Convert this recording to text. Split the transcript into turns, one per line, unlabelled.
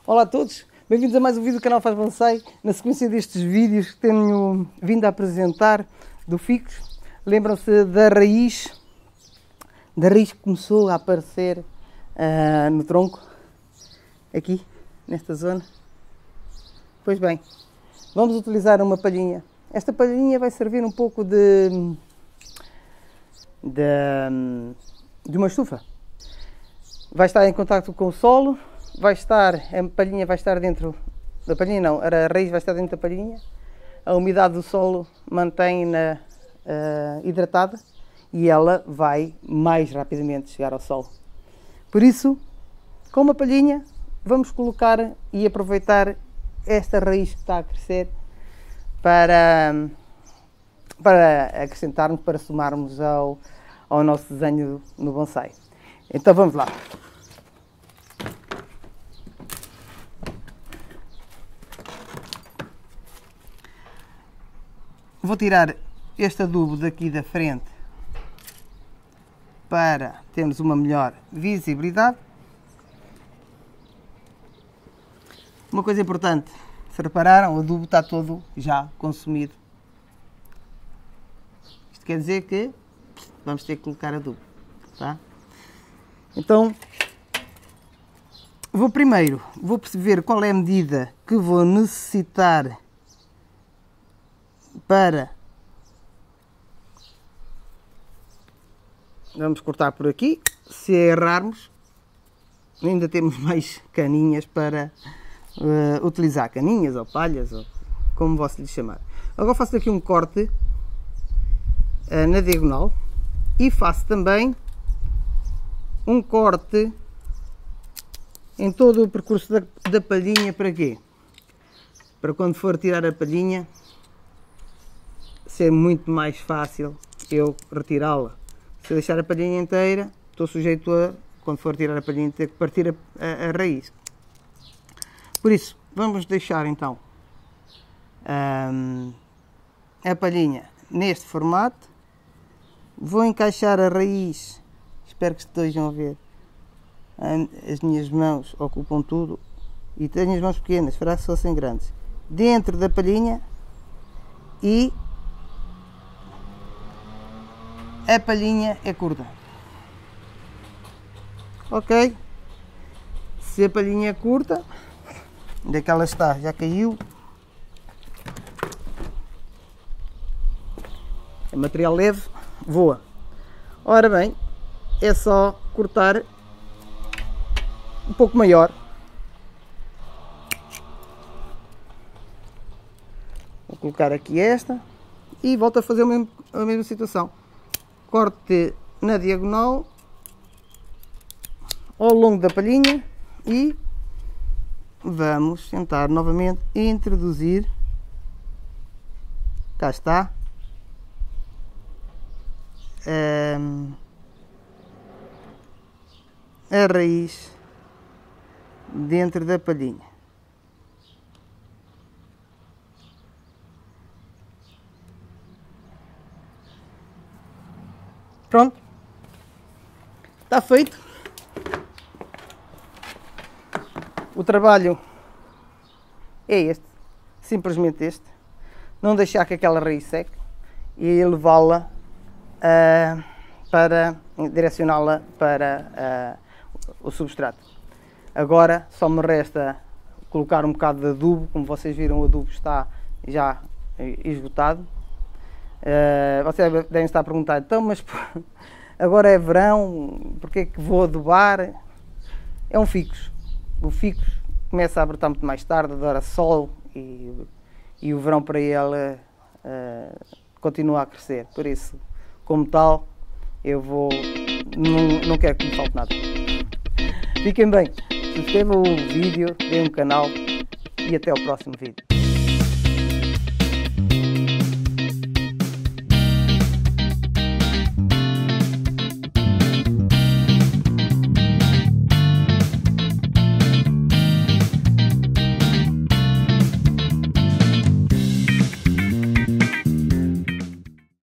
Olá a todos, bem-vindos a mais um vídeo do canal Faz Bonsai. Na sequência destes vídeos que tenho vindo a apresentar do ficus, lembram-se da raiz que começou a aparecer no tronco, aqui, nesta zona. Pois bem, vamos utilizar uma palhinha. Esta palhinha vai servir um pouco de uma estufa. Vai estar em contacto com o solo. A palhinha vai estar dentro da palhinha, não, a raiz vai estar dentro da palhinha, a umidade do solo mantém-na hidratada e ela vai mais rapidamente chegar ao solo. Por isso, com uma palhinha, vamos colocar e aproveitar esta raiz que está a crescer para acrescentarmos, para somarmos ao nosso desenho no bonsai. Então vamos lá. Vou tirar este adubo daqui da frente para termos uma melhor visibilidade. Uma coisa importante, se repararam, o adubo está todo já consumido. Isto quer dizer que vamos ter que colocar adubo, tá? Então, vou perceber qual é a medida que vou necessitar para... Vamos cortar por aqui. Se errarmos, ainda temos mais caninhas para utilizar. Caninhas ou palhas, ou como você lhe chamar. Agora faço aqui um corte na diagonal e faço também um corte em todo o percurso da palhinha. Para quê? Para quando for tirar a palhinha ser muito mais fácil eu retirá-la. Se eu deixar a palhinha inteira, estou sujeito a, quando for tirar a palhinha, ter que partir a raiz. Por isso, vamos deixar então a palhinha neste formato. Vou encaixar a raiz, espero que estejam a ver. As minhas mãos ocupam tudo e tenho as mãos pequenas, fará se fossem grandes. Dentro da palhinha e a palhinha é curta. Ok? Se a palhinha é curta, onde é que ela está? Já caiu. É material leve, voa. Ora bem, é só cortar um pouco maior. Vou colocar aqui esta e volto a fazer a mesma situação. Corte na diagonal ao longo da palhinha e vamos tentar novamente introduzir, cá está, a raiz dentro da palhinha. Pronto, está feito. O trabalho é este, simplesmente este. Não deixar que aquela raiz seque e levá-la para direcioná-la para o substrato. Agora só me resta colocar um bocado de adubo. Como vocês viram, o adubo está já esgotado. Vocês devem estar a perguntar, então, mas agora é verão, porque é que vou adubar? É um ficus. O ficus começa a brotar muito mais tarde, adora sol e o verão para ele continua a crescer. Por isso, como tal, não quero que me falte nada. Fiquem bem, subscrevam o vídeo, deem um canal e até ao próximo vídeo.